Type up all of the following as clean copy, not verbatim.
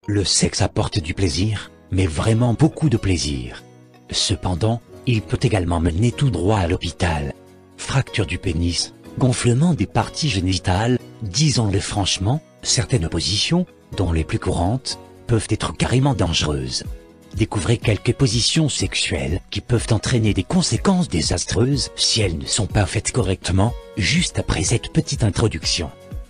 Le sexe apporte du plaisir, mais vraiment beaucoup de plaisir. Cependant, il peut également mener tout droit à l'hôpital. Fracture du pénis, gonflement des parties génitales, disons-le franchement, certaines positions, dont les plus courantes, peuvent être carrément dangereuses. Découvrez quelques positions sexuelles qui peuvent entraîner des conséquences désastreuses si elles ne sont pas faites correctement, juste après cette petite introduction.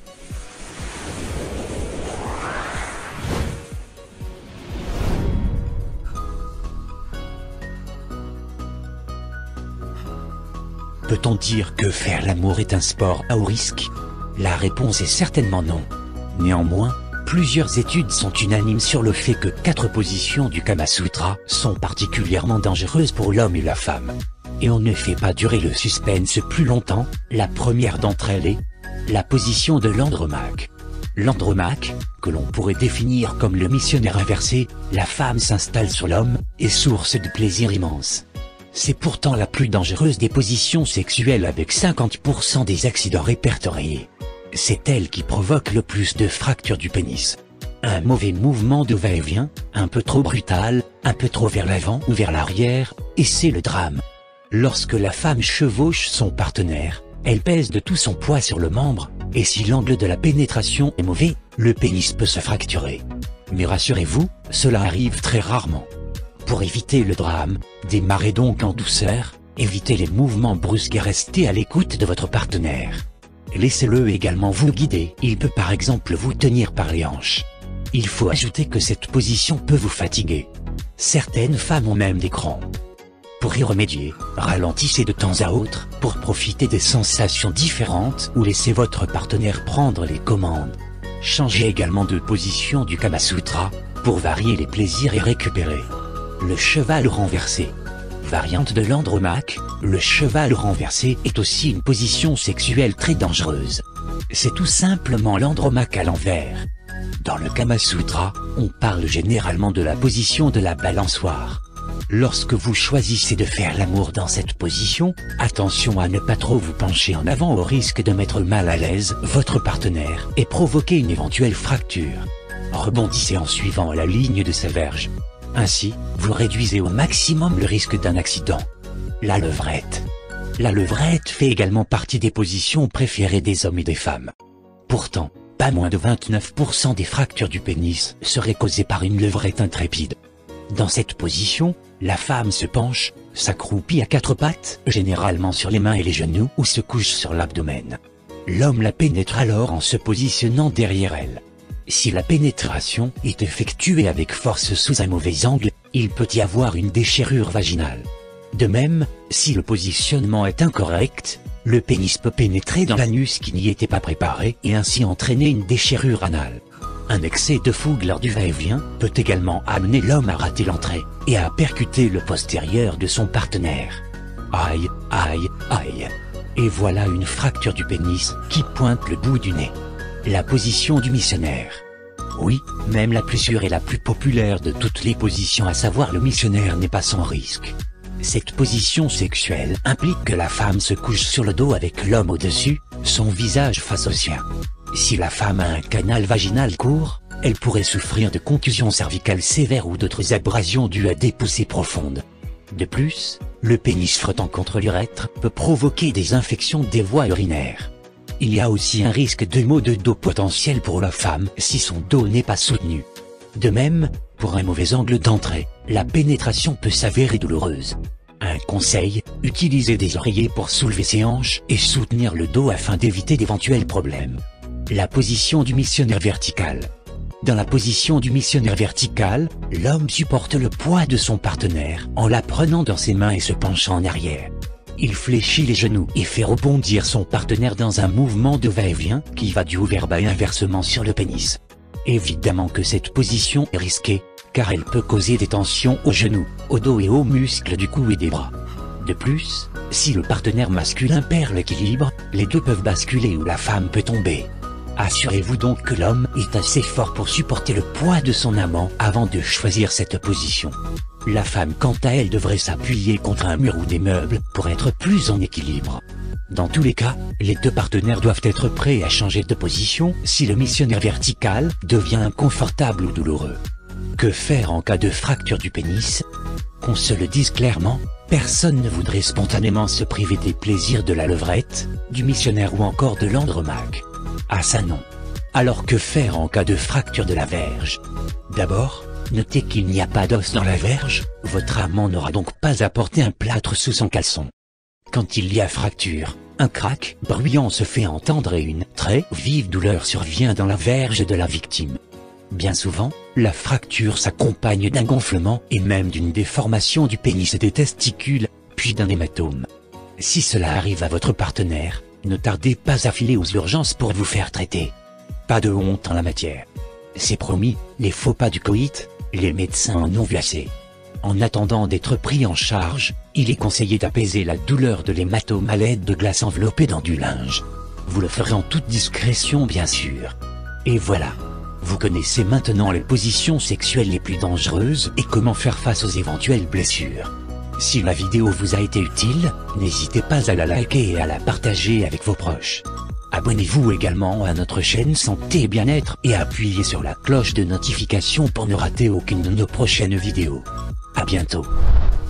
Peut-on dire que faire l'amour est un sport à haut risque? La réponse est certainement non. Néanmoins, plusieurs études sont unanimes sur le fait que 4 positions du Kama Sutra sont particulièrement dangereuses pour l'homme et la femme. Et on ne fait pas durer le suspense plus longtemps, la première d'entre elles est la position de l'Andromaque. L'Andromaque, que l'on pourrait définir comme le missionnaire inversé, la femme s'installe sur l'homme, est source de plaisir immense. C'est pourtant la plus dangereuse des positions sexuelles avec 50% des accidents répertoriés. C'est elle qui provoque le plus de fractures du pénis. Un mauvais mouvement de va-et-vient, un peu trop brutal, un peu trop vers l'avant ou vers l'arrière, et c'est le drame. Lorsque la femme chevauche son partenaire, elle pèse de tout son poids sur le membre, et si l'angle de la pénétration est mauvais, le pénis peut se fracturer. Mais rassurez-vous, cela arrive très rarement. Pour éviter le drame, démarrez donc en douceur, évitez les mouvements brusques et restez à l'écoute de votre partenaire. Laissez-le également vous guider, il peut par exemple vous tenir par les hanches. Il faut ajouter que cette position peut vous fatiguer. Certaines femmes ont même des crampes. Pour y remédier, ralentissez de temps à autre pour profiter des sensations différentes ou laissez votre partenaire prendre les commandes. Changez également de position du Kama Sutra pour varier les plaisirs et récupérer. Le cheval renversé. Variante de l'Andromaque, le cheval renversé est aussi une position sexuelle très dangereuse. C'est tout simplement l'Andromaque à l'envers. Dans le Kama Sutra, on parle généralement de la position de la balançoire. Lorsque vous choisissez de faire l'amour dans cette position, attention à ne pas trop vous pencher en avant au risque de mettre mal à l'aise votre partenaire et provoquer une éventuelle fracture. Rebondissez en suivant la ligne de sa verge. Ainsi, vous réduisez au maximum le risque d'un accident. La levrette. La levrette fait également partie des positions préférées des hommes et des femmes. Pourtant, pas moins de 29% des fractures du pénis seraient causées par une levrette intrépide. Dans cette position, la femme se penche, s'accroupit à 4 pattes, généralement sur les mains et les genoux, ou se couche sur l'abdomen. L'homme la pénètre alors en se positionnant derrière elle. Si la pénétration est effectuée avec force sous un mauvais angle, il peut y avoir une déchirure vaginale. De même, si le positionnement est incorrect, le pénis peut pénétrer dans l'anus qui n'y était pas préparé et ainsi entraîner une déchirure anale. Un excès de fougue lors du va-et-vient peut également amener l'homme à rater l'entrée et à percuter le postérieur de son partenaire. Aïe, aïe, aïe. Et voilà une fracture du pénis qui pointe le bout du nez. La position du missionnaire. Oui, même la plus sûre et la plus populaire de toutes les positions, à savoir le missionnaire, n'est pas sans risque. Cette position sexuelle implique que la femme se couche sur le dos avec l'homme au-dessus, son visage face au sien. Si la femme a un canal vaginal court, elle pourrait souffrir de contusions cervicales sévères ou d'autres abrasions dues à des poussées profondes. De plus, le pénis frottant contre l'urètre peut provoquer des infections des voies urinaires. Il y a aussi un risque de maux de dos potentiel pour la femme si son dos n'est pas soutenu. De même, pour un mauvais angle d'entrée, la pénétration peut s'avérer douloureuse. Un conseil, utilisez des oreillers pour soulever ses hanches et soutenir le dos afin d'éviter d'éventuels problèmes. La position du missionnaire vertical. Dans la position du missionnaire vertical, l'homme supporte le poids de son partenaire en la prenant dans ses mains et se penchant en arrière. Il fléchit les genoux et fait rebondir son partenaire dans un mouvement de va-et-vient qui va du haut vers bas et inversement sur le pénis. Évidemment que cette position est risquée, car elle peut causer des tensions aux genoux, au dos et aux muscles du cou et des bras. De plus, si le partenaire masculin perd l'équilibre, les deux peuvent basculer ou la femme peut tomber. Assurez-vous donc que l'homme est assez fort pour supporter le poids de son amant avant de choisir cette position. La femme, quant à elle, devrait s'appuyer contre un mur ou des meubles pour être plus en équilibre. Dans tous les cas, les deux partenaires doivent être prêts à changer de position si le missionnaire vertical devient inconfortable ou douloureux. Que faire en cas de fracture du pénis? Qu'on se le dise clairement, personne ne voudrait spontanément se priver des plaisirs de la levrette, du missionnaire ou encore de l'andromaque. Ah ça non. Alors que faire en cas de fracture de la verge? D'abord, notez qu'il n'y a pas d'os dans la verge, votre amant n'aura donc pas à porter un plâtre sous son caleçon. Quand il y a fracture, un crack bruyant se fait entendre et une très vive douleur survient dans la verge de la victime. Bien souvent, la fracture s'accompagne d'un gonflement et même d'une déformation du pénis et des testicules, puis d'un hématome. Si cela arrive à votre partenaire, ne tardez pas à filer aux urgences pour vous faire traiter. Pas de honte en la matière. C'est promis, les faux pas du coït, les médecins en ont vu assez. En attendant d'être pris en charge, il est conseillé d'apaiser la douleur de l'hématome à l'aide de glace enveloppée dans du linge. Vous le ferez en toute discrétion bien sûr. Et voilà. Vous connaissez maintenant les positions sexuelles les plus dangereuses et comment faire face aux éventuelles blessures. Si la vidéo vous a été utile, n'hésitez pas à la liker et à la partager avec vos proches. Abonnez-vous également à notre chaîne Santé et Bien-être et appuyez sur la cloche de notification pour ne rater aucune de nos prochaines vidéos. À bientôt.